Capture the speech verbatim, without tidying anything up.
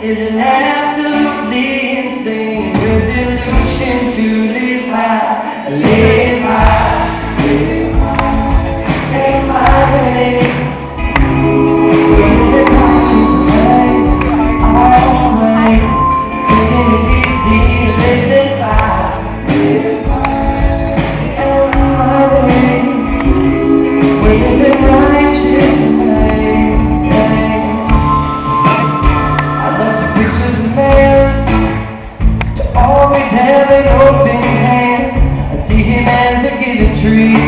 is an absolutely insane resolution to live high, live high, live high, live high. With the conscious life, always taking it easy, living high, live high, live high. With the righteous life. Always have an open hand. I see him as a given tree.